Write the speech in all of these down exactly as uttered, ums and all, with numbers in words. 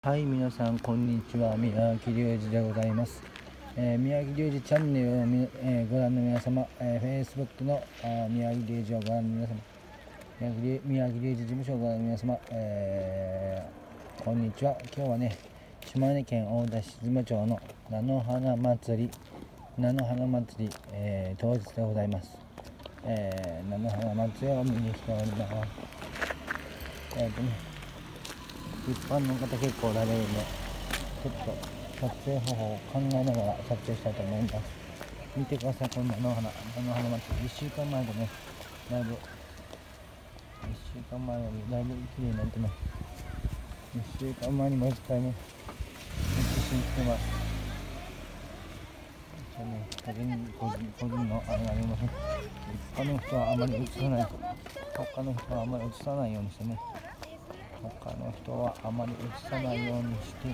はい、皆さんこんにちは。宮城隆二でございます。えー、宮城隆二チャンネルをみ、えー、ご覧の皆様、えー、Facebook のあ宮城隆二をご覧の皆様、宮城宮城隆二事務所をご覧の皆様、えー、こんにちは。今日はね、島根県大田市出雲町の菜の花祭り、菜の花祭り、えー、当日でございます。えー、菜の花祭りを見に来ております。えーとね一般の方結構おられるので、ちょっと撮影方法を考えながら撮影したいと思います。見てください、この菜の花、菜の花祭り。いっしゅうかんまえとね、だいぶ、いっしゅうかんまえよりだいぶ綺麗になってます。いっしゅうかんまえにもう一回ね、写真来てます。一応ね、個人、個人、個人のあれがありません。他の人はあまり映さない、他の人はあまり映さないようにしてね。他の人はあまり映さないようにして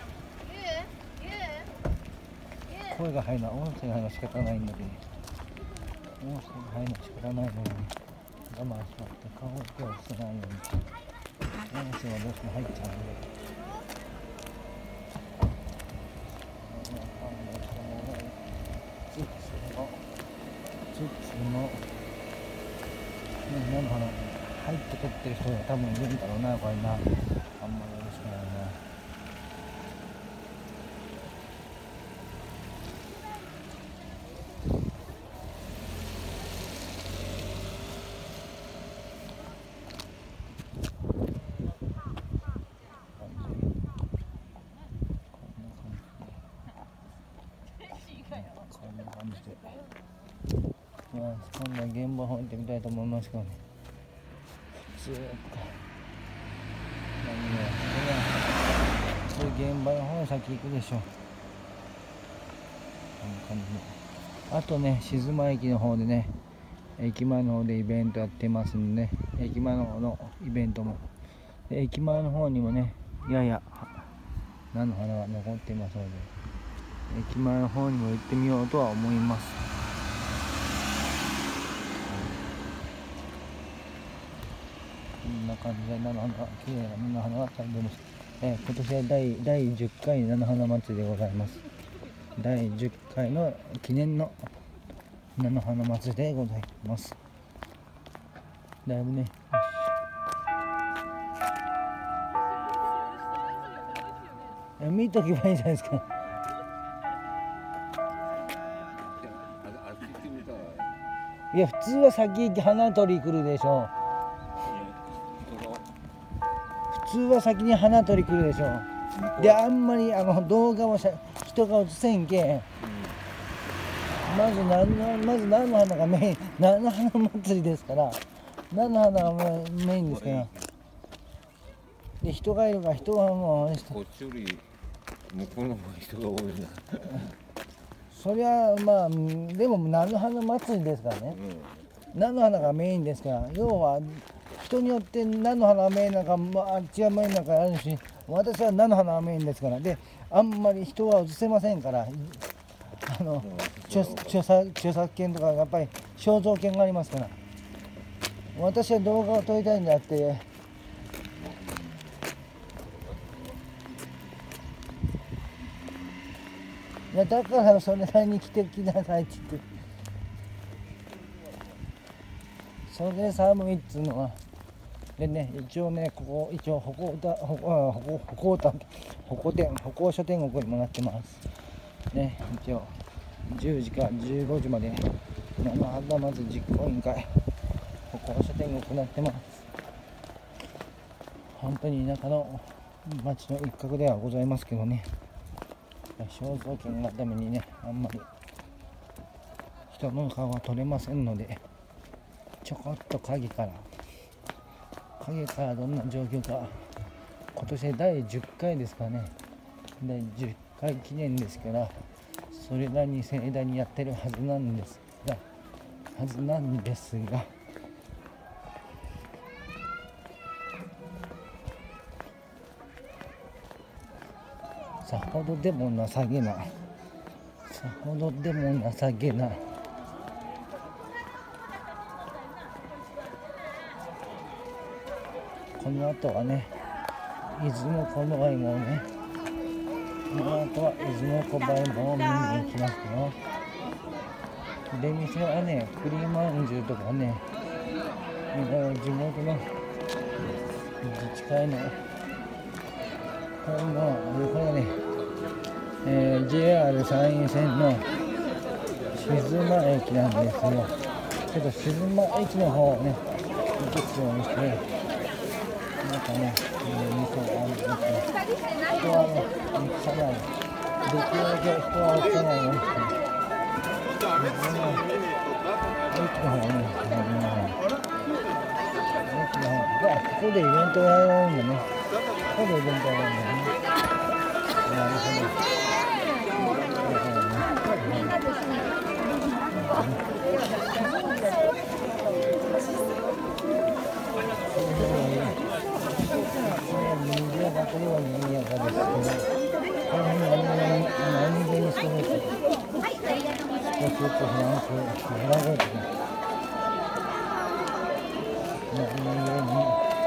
声が入るのは音声が入るのは仕方ないので音声が入るのは仕方ないので、ね、我慢しまって顔を手を映さないようにして音声はどうしても入っちゃうのでつつのつつの菜の花入って撮ってる人が多分いるんだろうな、これな。あんまりよろしくないな。こんな感じで、まあ、今度は現場の方行ってみたいと思いますけどね。ずーっと何を普通現場の方に先行くでしょう。こんな感じで、あとね、静間駅の方でね、駅前の方でイベントやってますんでね、駅前の方のイベントもで駅前の方にもね、やや菜の花が残っていますので、駅前の方にも行ってみようとは思います。こんな感じで菜の花、綺麗な菜の花が咲いてます。えー、今年は第、第じゅっかい菜の花祭りでございます。だいじゅっかいの記念の菜の花祭りでございます。だいぶね、いや見とけばいいじゃないですか。いや、普通は先行き花取り来るでしょ。普通は先に花取り来るでしょ。で、あんまりあの動画をし人が映せんけん、うん、まず何のまず菜の花がメイン、菜の花祭りですから、菜の花がメインですから。で、人がいるから、人はもうこっちより向こうの方が人が多いな。 そりゃまあでも菜の花祭りですからね、うん、菜の花がメインですから、要は人によって菜の花がメインなんか、まあ、あっちはメインなんかあるし、私は菜の花がメインですから。で、あんまり人は映せませんから、あの、うん、著, 著, 作著作権とかやっぱり肖像権がありますから、私は動画を撮りたいんじゃなくて、いや、だからそれなりに来てきなさいって言って、それで寒いっつうのは。でね、一応ね、ここ一応歩行だ歩行歩行歩行だ歩行店歩行者天国にもなってますね。一応じゅうじからじゅうごじまで菜の花祭り実行委員会歩行者天国になってます。本当に田舎の町の一角ではございますけどね、肖像権のためにね、あんまり人の顔は撮れませんので、ちょこっと影から影からどんな状況か。今年だいじゅっかいですかね。だいじゅっかい記念ですから、それなりに盛大にやってるはずなんですがはずなんですがさほどでも情けなさほどでも情けなこの後はね、出雲この愛もね、 の後は出雲小林の方を見に行きますよ。出店はね、栗まんじゅうとかね、地元の自治会のこれもこれがね、えー、ジェイアール 山陰線の静馬駅なんですよ。ちょっと静馬駅の方をね行く必要にして、なんかね、店があるんですよ。人はね、映さない。できるだけ人は映さないようにして、静馬駅の方ね、駅の方で、ここでイベントをやるんだね。ここでイベントをやるんだね。なるほど。賑やかといえば賑やかですけど、この辺何何気にしてると、少しずつフランスフランスですね。何気に何気に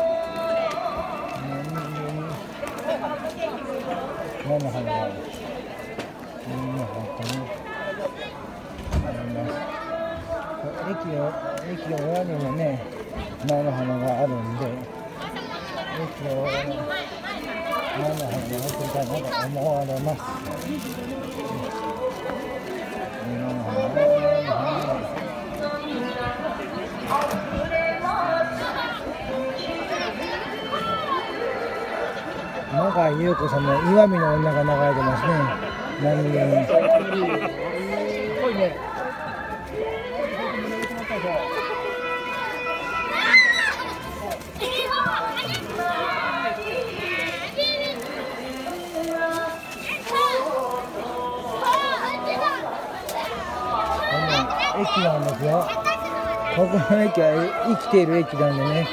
菜の花がみんな本当にあります。駅の駅の裏にもね、菜の花があるんで、駅の裏に菜の花が入っていたのと思われます。菜の花、菜の花。永井優子さんの岩見の女が流れてますね。何気に。濃いね。駅なんですよ。ここの駅は生きている駅なんでね。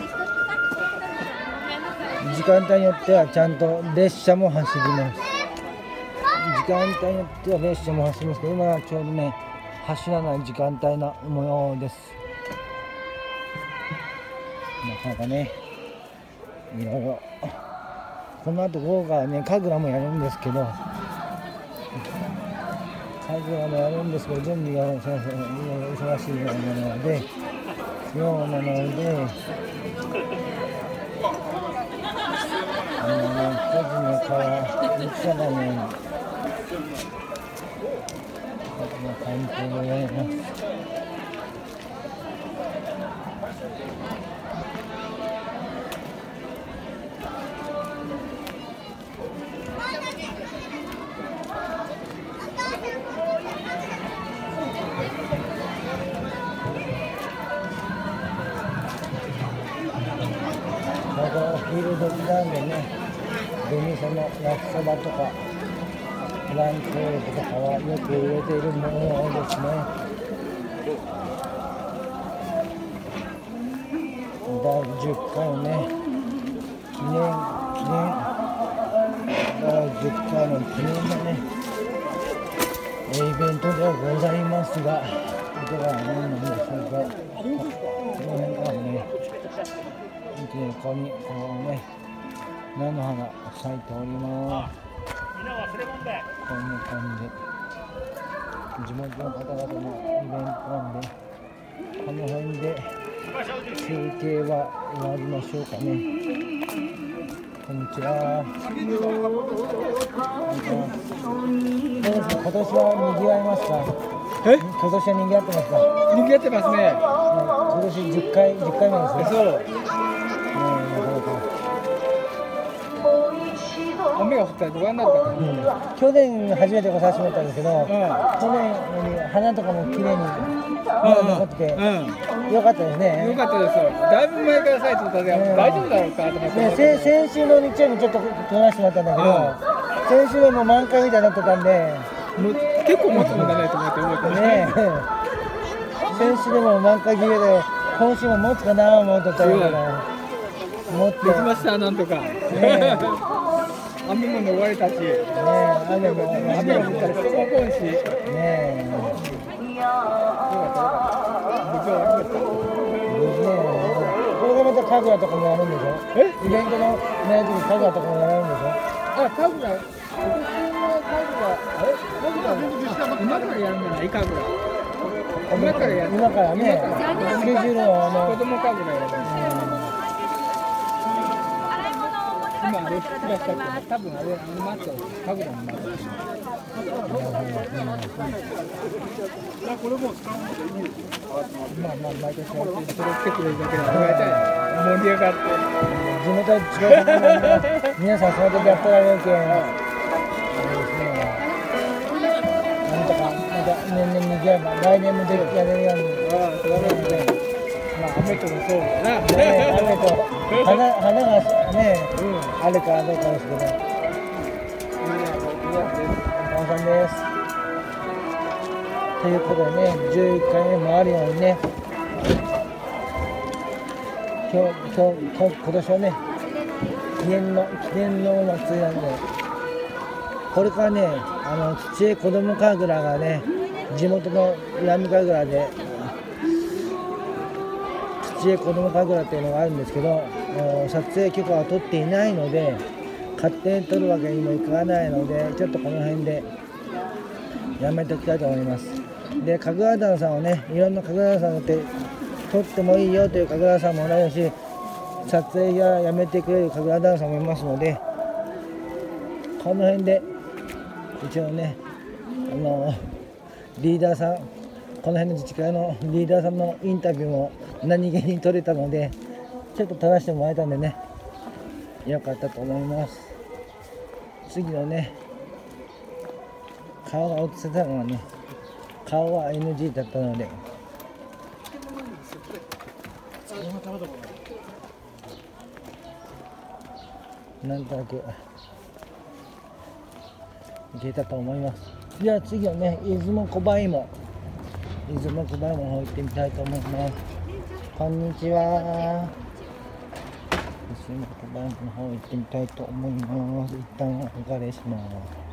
時間帯によってはちゃんと列車も走ります。時間帯によっては列車も走りますけど、今はちょうどね、走らない時間帯の模様です。なかなかね、いろいろ。この後午後からね、神楽もやるんですけど、神楽もやるんですけど、準備がそうそう忙しいようなので、ようなので、あのね、個人の顔は映さないように、この環境でやります。お昼時なんでね、出店の焼きそばとかフランクフルトとかはよく売れているものですね。だいじゅっかいのね、記念記念だいじゅっかいの記念のねイベントではございますが、いかがなんでしょうか。この辺からね、ここにこうね、菜の花咲いております。こんな感じで、地元の方々のイベントなんで、この辺で中継は終わりましょうかね。こんにちは。どうですか、今年は賑わいますか？え？今年は賑わってますか？ 賑わってますね。 今年じゅっかい、じゅっかいめですね。 そう。雨が降ったらどうなるか、うん、 去年初めて来させてもらったんですけど、うん、去年より花とかも綺麗に残ってて、うん、よかったですね。 よかったです。だいぶ前から咲いてたんで、うん、大丈夫だろうかと思って、 ね、先, 先週の日曜にちょっと撮らせてもらったんだけど、うん、先週はもう満開みたいになってたんで、 もう結構持つもんだねと思って思ってね。 先週でも満開切れで、今週も持つかなと思ってたんだけど。持ってできました、なんとか。ね、雨も終わりたし、ね、 雨も雨も降ったら人も来んし、ねえ。 よかった、無事終わりました。 無事ね。これでまた神楽とかもやるんでしょ？え？イベントのやつに神楽とかもやるんでしょ？ あ、神楽。 今からやるならいかぐらい。今からやる。 今からね、スケジュールをあの子供かぐらいやる。今あれ作らせたけど、多分あれあのマッチョかぐらいのマッチョ。まあまあ毎年それ来てくれるだけでありがたい。盛り上がって。 地元違うところの皆さんその時やってられるけん、なんとかまた年々にぎわえば来年もできやれるように。 ああ、それはね。まあ雨ともそうだな。 ね、雨と花花がね、あるからどうかですけど。お疲れ様です。ということでね、じゅういっかいめもあるようにね、今日、今日、今今年はね、記念の、記念のお祭りなんで、これからね、あの、土江子ども神楽がね、地元の南神楽で、土江子ども神楽っていうのがあるんですけど、撮影許可は取っていないので、勝手に撮るわけにもいかないので、ちょっとこの辺でやめておきたいと思います。で、神楽団さんをね、いろんな神楽団さんって撮ってもいいよという神楽団さんもおられるし、撮影ややめてくれる神楽団さんもいますので、この辺で一応ね、あのリーダーさん、この辺の自治会のリーダーさんのインタビューも何気に撮れたので、ちょっと撮らせてもらえたんでね、よかったと思います。次のね、顔が映せたのはね、顔は エヌジー だったので、なんとなくいけたと思います。じゃあ次はね、出雲小葉芋、出雲小葉芋の方行ってみたいと思います。こんにちは。出雲小葉芋の方行ってみたいと思います。一旦お別れします。